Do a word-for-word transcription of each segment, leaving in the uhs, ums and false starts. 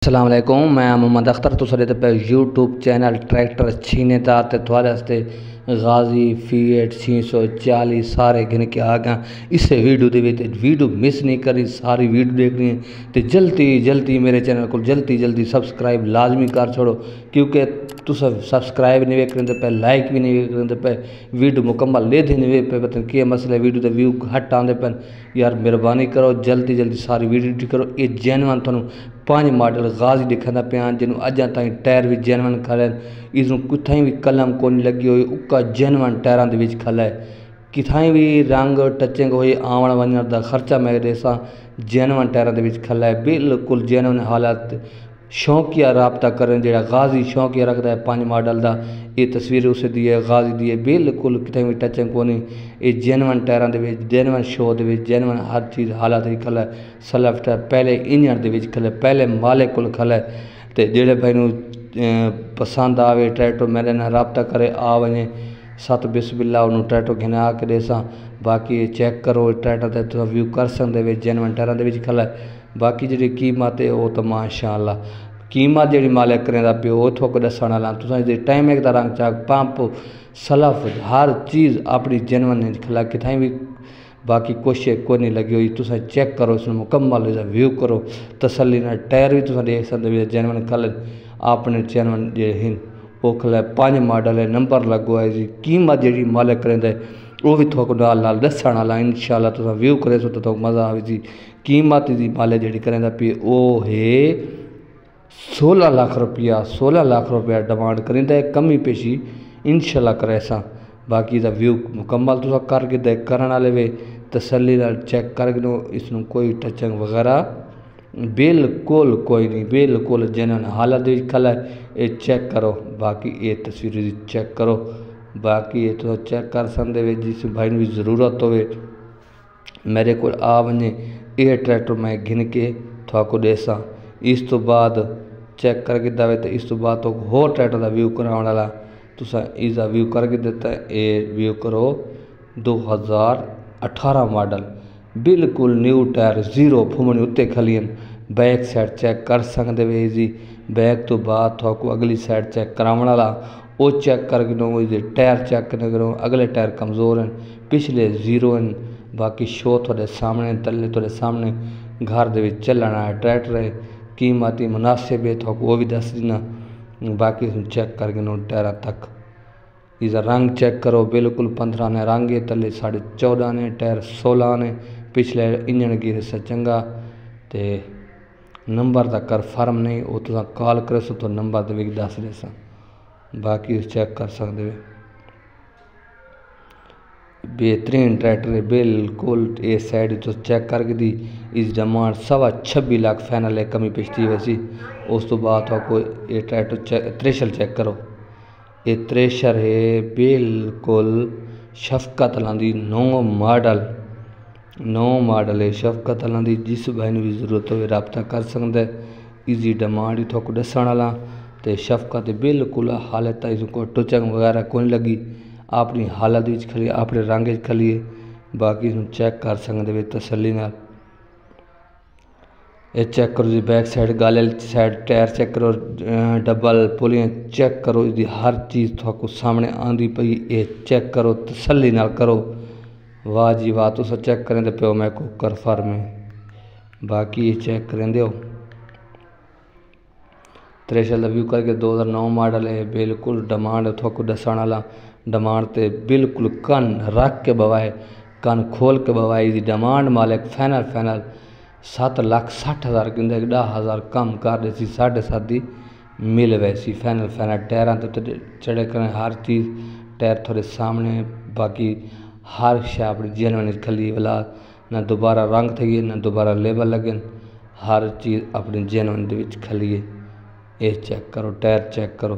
अस्सलाम वालेकुम, मैं मोहम्मद अख्तर तुसरे पे यूट्यूब चैनल ट्रैक्टर छीने दा ते थोड़े वास्ते गाजी फीएट छे सौ चालीस सारे गिन के आ गया। इस वीडियो दे विच वीडियो मिस नहीं करी, सारी वीडियो देखनी है तो जल्दी जल्दी मेरे चैनल को जल्दी जल्दी सब्सक्राइब लाजमी कर छोड़ो, क्योंकि तुस सब्सक्राइब नहीं वेखने पे, लाइक भी नहीं वेखने पे, वीडियो मुकम्मल ले नहीं वे पे, पता क्या मसला वीडियो के व्यू घट आते पे। यार मेहरबानी करो जल्दी जल्दी सारी वीडियो करो। ये जेनवन थोड़ा पाँच मॉडल गाजी दिखाता पाया जिन्होंने अजा ताई टायर भी जेनवन खड़े, इसमें कितें भी कलम को नहीं लगी हुई, उका जेनवन टायरों के विच खड़ा है। कितें भी रंग टचिंग हुई आवन वजन का खर्चा मेरे देसा जेनवन टायरों के विच खड़ा है, बिल्कुल जेनवन हालत। शौकिया रबता करें जो गाजी शौकिया रखता है पाँच मॉडल का, ये तस्वीर उसे दी है गाजी दी है, बिल्कुल कितें भी टचिंग को नहीं। ये जेनवन टायरों के जेनवन शो के जेनवन हर चीज़ हालत ही खला है। सलफ्ट है पहले इंजन के खला, पहले मालिक को खला है। तो जेड़े भाई नू पसंद आवे ट्रैक्टर मेरे ना रबता करे आ वजे सत बिस्मिल्ला उन्होंने ट्रैक्टर घिना के देसा। बाकी चेक करो ट्रैक्टर तो व्यू कर सकते जेनवन टायरों के खला है। बाकी जी कीमत है वो तो माशाअल्लाह कीमत जी मालिक करें पे वो थोक दसन वाला तुम टाइमिंग का रंग चाक पंप सलफ हर चीज़ अपनी जेनवन खिला कितें भी बाकी कुछ को नहीं लगी हुई। तुम चेक करो इसमें मुकम्मल व्यू करो तसली ना। टायर भी तुम देख सकते जेनवन खल अपने जेनवन जे वो खल पाँच मॉडल है नंबर लगो है जी। कीमत जी मालिक करें वो भी थोक नाल नाल दसन वाला इंशाअल्लाह तुम व्यू करे सो तो मज़ा आवे जी। कीमत जी मालिक जी करें पे वो है सोलह लाख रुपया सोलह लाख रुपया डिमांड करेंदा है। कमी पेशी इंशाअल्लाह करे सा। बाकी का व्यू मुकम्मल तुम करके दे करने वाले वे तसली चेक करके इसमें कोई टचिंग वगैरह बिल्कुल कोई नहीं, बिल्कुल जेन्युइन हालत खला है। ये चेक करो बाकी ये तस्वीर चेक करो। बाकी ये तो चेक कर सकते जिस भाई भी ज़रूरत हो मेरे को आ वजे ये ट्रैक्टर मैं गिन के थोको देसा। इस तो बाद चेक करके दे तो इस तो बाद तो होर ट्रैक्टर का व्यू कराने वाला तुसा इसका व्यू करके देता है। ये व्यू करो दो हज़ार अठारह मॉडल बिल्कुल न्यू टायर जीरो फुमनी उत्ते खलियन। बैक साइड चेक कर सकते वे जी। बैक तो बाद थोको अगली साइड चेक कराने वाला वो चेक करके दो जी। टायर चेक करो अगले टायर कमज़ोर हैं पिछले जीरो हैं। बाकी शो थोड़े सामने तले थोड़े सामने घर दे चलना है ट्रैक्टर है। कीमत ही मुनासिब है तो वो भी दस देना। बाकी चेक करके नो टायर तक इसका रंग चेक करो बिल्कुल पंद्रह ने रंग है तले साढ़े चौदह ने टायर सोलह ने पिछले इंजन गिर से चंगा। तो नंबर तक कन्फर्म नहीं वो तो कॉल करे सो तो नंबर तो भी दस दे सा। बाकी चेक कर सकते बेहतरीन ट्रैक्टर है बिल्कुल। ये साइड तो चेक करके दी इस डिमांड सवा छब्बी लाख फाइनल है कमी पिछती वैसी। उस तो बाद आपको ये ट्रैक्टर चेक त्रेशर चेक करो। ये त्रेशर है बिल्कुल शफकत लांदी नौ मॉडल नौ मॉडल है शफकत लांदी। जिस भाई ने भी जरूरत हो रबता कर सकता है। इजी डिमांड ही थोक दसन वाला तो शफकत बिल्कुल हालत इसको टुचंग वगैरह कोई लगी अपनी हालत खली अपने रंग खली है। बाकी चेक कर सकते तसली नाल। ये चेक करो जी बैक साइड गाले साइड टायर चेक करो डबल पुलियाँ चेक करो इसकी हर चीज़ थोको सामने आंदी पई। ये चेक करो तसली नाल करो। वाह जी वाह तुस चेक करें पे मैं को कन्फर्म है। बाकी ये चेक करें दो त्रेशल का व्यू करके दो हज़ार नौ मॉडल है बिल्कुल डिमांड थोको दसन वाला। डिमांड तो बिल्कुल कन रख के बवाए कन खोल के बवाए इसकी डिमांड मालिक फाइनल फाइनल सत्त लख सठ हज़ार कहते दस हज़ार कम कर देसी साढ़े सात ही मिल वैसी फाइनल फाइनल टायरों तो चढ़े करें हर चीज़ टायर थोड़े सामने। बाकी हर शा अपनी जेनवन खली वाला ना दोबारा रंग थे ना दोबारा लेबल लगे हर चीज़ अपनी जेनवन खली है। ये चेक करो टायर चेक करो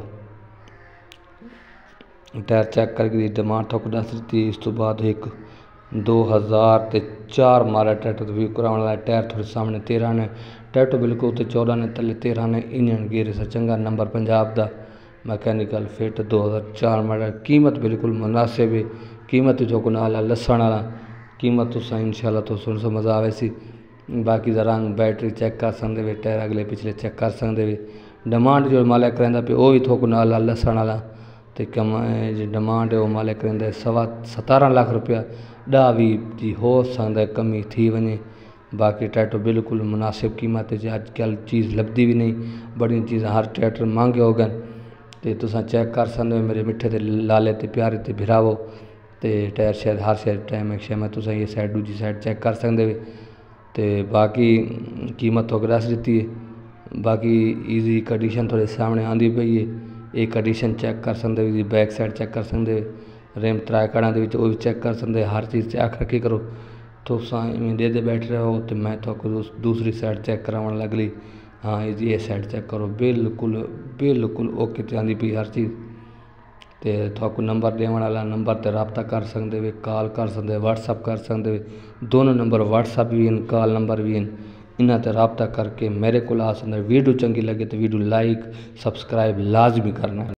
टायर चेक करके डिमांड थोक दस दी। इस तो बाद एक दो हज़ार ते चार मारा ट्रैक्टर व्यू कराने वाला टायर थोड़े सामने तेरह ने ट्रैक्टर बिल्कुल उत्ते चौदह ने तले तेरह ने इंजन गियर से चंगा नंबर पंजाब का मैकेनिकल फिट दो हज़ार चार मॉडल। कीमत बिल्कुल मुनासिब है। कीमत जो को नाल लसन वाला कीमत तो इंशाअल्लाह तो सुन से मज़ा आवे सी। बाकी दा रंग बैटरी चेक कर सकते वे, टायर अगले पिछले चेक कर सकते वे। डिमांड जो मालिक करेंदा पे वो भी थोक नाल दस्सण वाला ते कम जी डिमांड है वो मालिक करेंदा सवा सतारह लाख रुपया ॾह भी जी हो सकता है कमी थी वने। बाकी ट्रैक्टर बिल्कुल मुनासिब कीमत है, अजकल चीज़ लभदी भी नहीं, बड़ी चीज़ां हर ट्रैक्टर महंगे हो गए ते तुसां चेक कर सकते हो मेरे मिठे ते लाले ते प्यारे ते भिरावो ते टायर शायद हर शायद टाइम एक शायद तुसां ये साइड दूजी साइड चेक कर सकते हो ते बाकी कीमत तो दस दी है। बाकी ईजी कंडीशन थोड़े सामने आंदी पई है, एक कंडीशन चेक कर सकते हो, बैक साइड चेक कर सकते हो, रेम त्रै कड़ा दे भी चेक कर सकते हो, हर चीज़ चेक रखी करो। तुसां इवें दे दे बैठे रहो तो मैं तो दूसरी साइड चेक करावन लगली, हाँ ये साइड चेक करो बिल्कुल बिल्कुल ओके ते आंदी पई हर चीज़। तो थोक नंबर देने वाला नंबर ते रब्ता कर सकते हो, कॉल कर सकते हो, व्हाट्सअप कर सकते हो, दोनों नंबर व्हाट्सअप भी हैं कॉल नंबर भी हैं, इन्हां ते रब्ता करके मेरे को आ सकते। वीडियो चंगी लगे तो वीडियो लाइक सब्सक्राइब लाजमी करना।